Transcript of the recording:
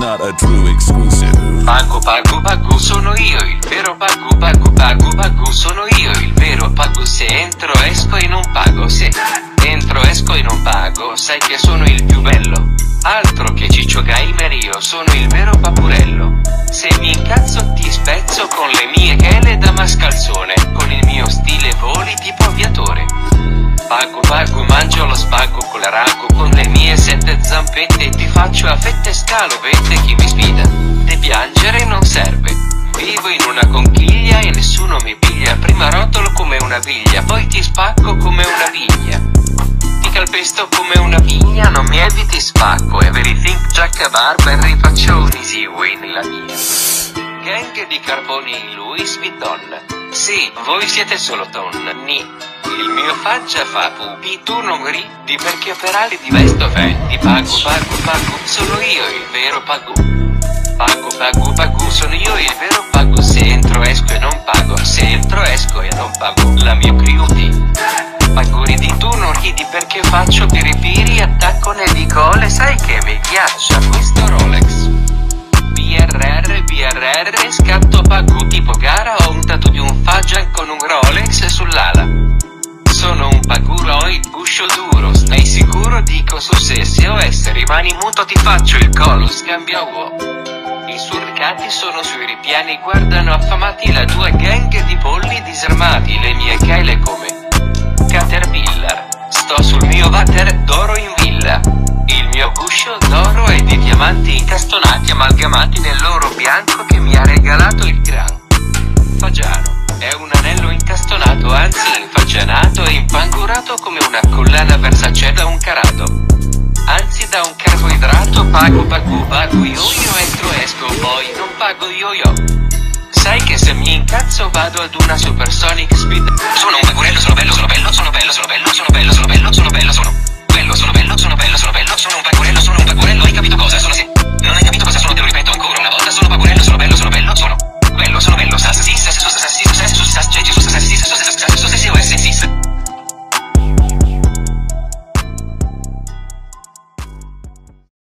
not a true exclusive. Pagu, sono io il vero pagu, sono io il vero pagu. Se entro, esco e non pago. Se entro, esco e non pago, sai che sono il più bello. Altro che Ciccio Gamer, io sono il vero papurello. Se mi incazzo ti spezzo con le mie chele da mascalzone, con il mio stile voli tipo aviatore. Pagu, mangio lo spago con la ragu, con le mie 7 zampette ti faccio a fette scalovette. Chi mi sfida? Te piangere non serve. Vivo in una conchiglia e nessuno mi piglia. Prima rotolo come una viglia, poi ti spacco come una vigna. Ti calpesto come una vigna, non mi eviti spacco. Everything Jack Barber, rifaccio un easy win la mia. Gang di carboni in Louis Vuitton. Sì, voi siete solo tonni. Il mio faccia fa pupi, tu non ridi perché per ali di vesto fendi. Pagu, sono io il vero pagu. Pagu, sono io il vero pagu. Se entro, esco e non pago. Se entro, esco e non pago. La mia crew. Pagu, ridi, tu non ridi perché faccio piripiri, attacco nel gole. Sai che mi piaccia questo Rolex. BRR, scatto pagu tipo gara. Ho un tattoo di un Fajan con un Rolex sull'ala. Sono un paguroid, guscio duro, stai sicuro? Dico su SOS, rimani muto, ti faccio il colo, scambio uo. I surcati sono sui ripiani, guardano affamati la tua gang di polli disarmati. Le mie chele come Caterpillar, sto sul mio water d'oro in villa. Il mio guscio d'oro è di diamanti incastonati, amalgamati nell'oro bianco che mi ha regalato il gran Fagiano. È un anello incastonato, anzi infagianato e impangurato come una collana Versace da un carato. Anzi da un carboidrato. Pagu, io entro, esco, poi non pago yo. Sai che se mi incazzo vado ad una supersonic speed. Sono un pagurello, sono bello,